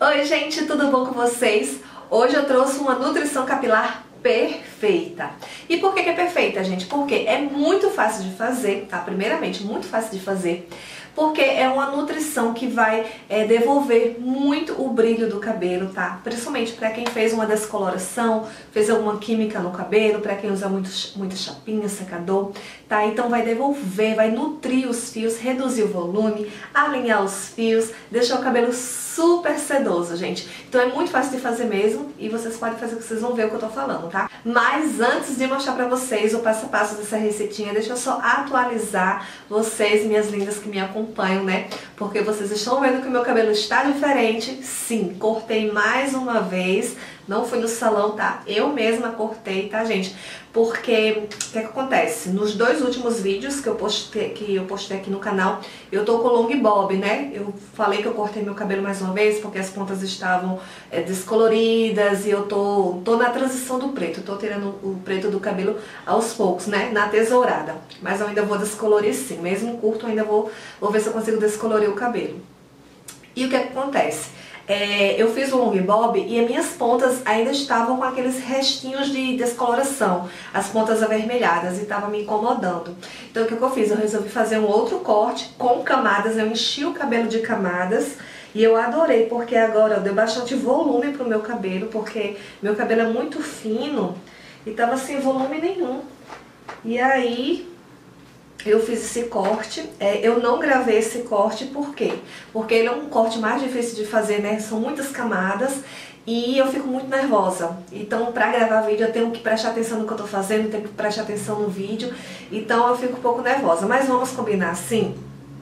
Oi gente, tudo bom com vocês? Hoje eu trouxe uma nutrição capilar perfeita. E por que é perfeita, gente? Porque é muito fácil de fazer, tá? Primeiramente, muito fácil de fazer, porque é uma nutrição que vai devolver muito o brilho do cabelo, tá? Principalmente para quem fez uma descoloração, fez alguma química no cabelo, para quem usa muita chapinha, secador, tá? Então vai devolver, vai nutrir os fios, reduzir o volume, alinhar os fios, deixar o cabelo super sedoso, gente. Então é muito fácil de fazer mesmo e vocês podem fazer que vocês vão ver o que eu tô falando, tá? Mas antes de mostrar pra vocês o passo a passo dessa receitinha, deixa eu só atualizar vocês, minhas lindas que me acompanham, né? Porque vocês estão vendo que o meu cabelo está diferente. Sim, cortei mais uma vez. Não fui no salão, tá? Eu mesma cortei, tá, gente? Porque, o que acontece? Nos dois últimos vídeos que eu postei aqui no canal, eu tô com long bob, né? Eu falei que eu cortei meu cabelo mais uma vez porque as pontas estavam descoloridas e eu tô na transição do preto. Eu tô tirando o preto do cabelo aos poucos, né? Na tesourada. Mas eu ainda vou descolorir sim. Mesmo curto, eu ainda vou ver se eu consigo descolorir o cabelo. E o que acontece? Eu fiz o long bob e as minhas pontas ainda estavam com aqueles restinhos de descoloração, as pontas avermelhadas, e estava me incomodando. Então o que eu fiz? Eu resolvi fazer um outro corte com camadas, eu enchi o cabelo de camadas e eu adorei, porque agora deu bastante volume pro meu cabelo, porque meu cabelo é muito fino e tava sem volume nenhum. E aí eu fiz esse corte, eu não gravei esse corte, por quê? Porque ele é um corte mais difícil de fazer, né? São muitas camadas e eu fico muito nervosa. Então, pra gravar vídeo, eu tenho que prestar atenção no que eu tô fazendo, tenho que prestar atenção no vídeo. Então, eu fico um pouco nervosa. Mas vamos combinar assim,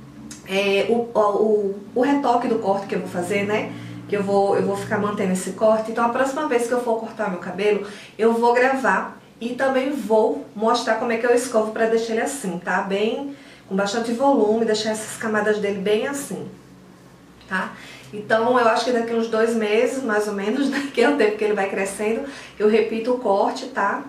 o retoque do corte que eu vou fazer, né? Que eu vou ficar mantendo esse corte. Então, a próxima vez que eu for cortar meu cabelo, eu vou gravar. E também vou mostrar como é que eu escovo para deixar ele assim, tá? Bem, com bastante volume, deixar essas camadas dele bem assim, tá? Então eu acho que daqui uns 2 meses, mais ou menos, que é o tempo que ele vai crescendo, eu repito o corte, tá?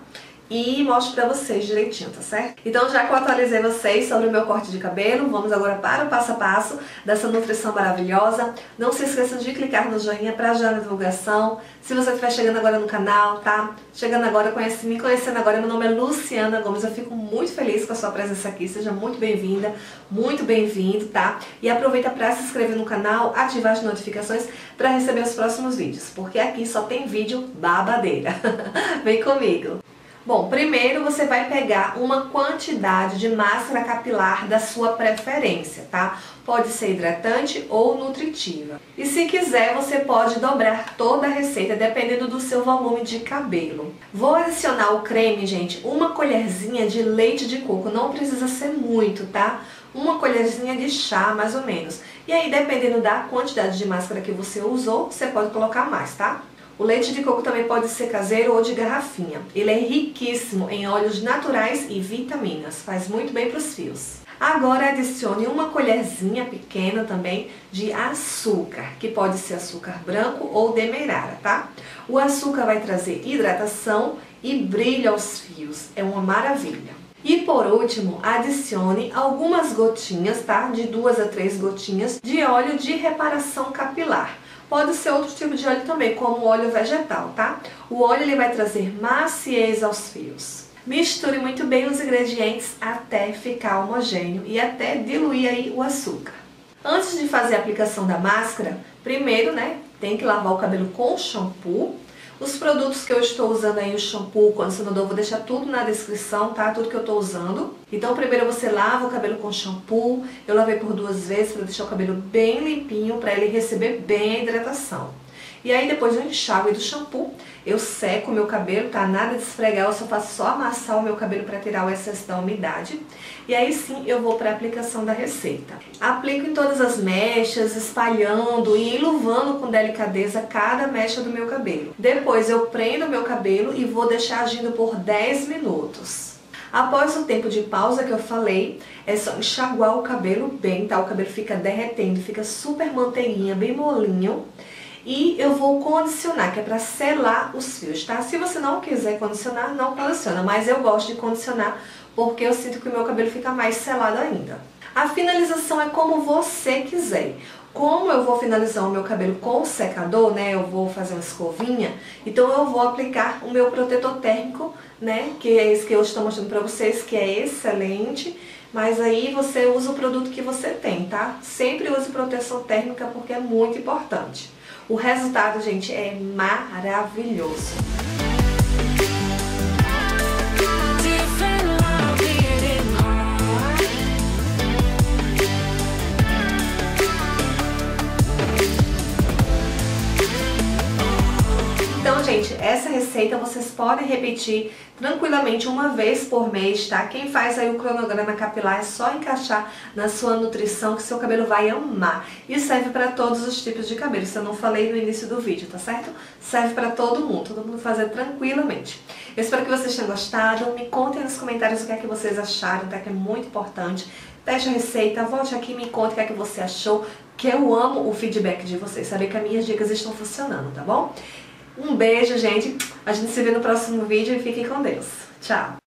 E mostro pra vocês direitinho, tá certo? Então já que eu atualizei vocês sobre o meu corte de cabelo, vamos agora para o passo a passo dessa nutrição maravilhosa. Não se esqueçam de clicar no joinha pra ajudar na divulgação. Se você estiver chegando agora no canal, tá? Chegando agora, me conhecendo agora, meu nome é Luciana Gomes. Eu fico muito feliz com a sua presença aqui, seja muito bem-vinda, muito bem-vindo, tá? E aproveita para se inscrever no canal, ativar as notificações para receber os próximos vídeos, porque aqui só tem vídeo babadeira. Vem comigo! Bom, primeiro você vai pegar uma quantidade de máscara capilar da sua preferência, tá? Pode ser hidratante ou nutritiva. E se quiser, você pode dobrar toda a receita, dependendo do seu volume de cabelo. Vou adicionar o creme, gente, uma colherzinha de leite de coco. Não precisa ser muito, tá? Uma colherzinha de chá, mais ou menos. E aí, dependendo da quantidade de máscara que você usou, você pode colocar mais, tá? O leite de coco também pode ser caseiro ou de garrafinha. Ele é riquíssimo em óleos naturais e vitaminas. Faz muito bem para os fios. Agora adicione uma colherzinha pequena também de açúcar, que pode ser açúcar branco ou demerara, tá? O açúcar vai trazer hidratação e brilho aos fios. É uma maravilha. E por último, adicione algumas gotinhas, tá? De 2 a 3 gotinhas de óleo de reparação capilar. Pode ser outro tipo de óleo também, como óleo vegetal, tá? O óleo ele vai trazer maciez aos fios. Misture muito bem os ingredientes até ficar homogêneo e até diluir aí o açúcar. Antes de fazer a aplicação da máscara, primeiro, né, tem que lavar o cabelo com shampoo. Os produtos que eu estou usando aí, o shampoo, o condicionador, vou deixar tudo na descrição, tá? Tudo que eu estou usando. Então, primeiro você lava o cabelo com shampoo. Eu lavei por 2 vezes para deixar o cabelo bem limpinho, para ele receber bem a hidratação. E aí, depois do enxágue do shampoo, eu seco o meu cabelo, tá? Nada de esfregar, eu faço só amassar o meu cabelo para tirar o excesso da umidade. E aí sim, eu vou para a aplicação da receita. Aplico em todas as mechas, espalhando e enluvando com delicadeza cada mecha do meu cabelo. Depois eu prendo o meu cabelo e vou deixar agindo por 10 minutos. Após o tempo de pausa que eu falei, é só enxaguar o cabelo bem, tá? O cabelo fica derretendo, fica super manteiguinha, bem molinho. E eu vou condicionar, que é para selar os fios, tá? Se você não quiser condicionar, não condiciona, mas eu gosto de condicionar porque eu sinto que o meu cabelo fica mais selado ainda. A finalização é como você quiser. Como eu vou finalizar o meu cabelo com o secador, né, eu vou fazer uma escovinha, então eu vou aplicar o meu protetor térmico, né, que é esse que eu estou mostrando pra vocês, que é excelente, mas aí você usa o produto que você tem, tá? Sempre use proteção térmica porque é muito importante. O resultado, gente, é maravilhoso. Então, gente, essa receita vocês podem repetir tranquilamente uma vez por mês, tá? Quem faz aí o cronograma capilar é só encaixar na sua nutrição que seu cabelo vai amar. E serve para todos os tipos de cabelo, isso eu não falei no início do vídeo, tá certo? Serve para todo mundo fazer tranquilamente. Eu espero que vocês tenham gostado, me contem nos comentários o que é que vocês acharam, tá? Que é muito importante. Teste a receita, volte aqui e me conte o que é que você achou, que eu amo o feedback de vocês, saber que as minhas dicas estão funcionando, tá bom? Um beijo, gente. A gente se vê no próximo vídeo e fiquem com Deus. Tchau!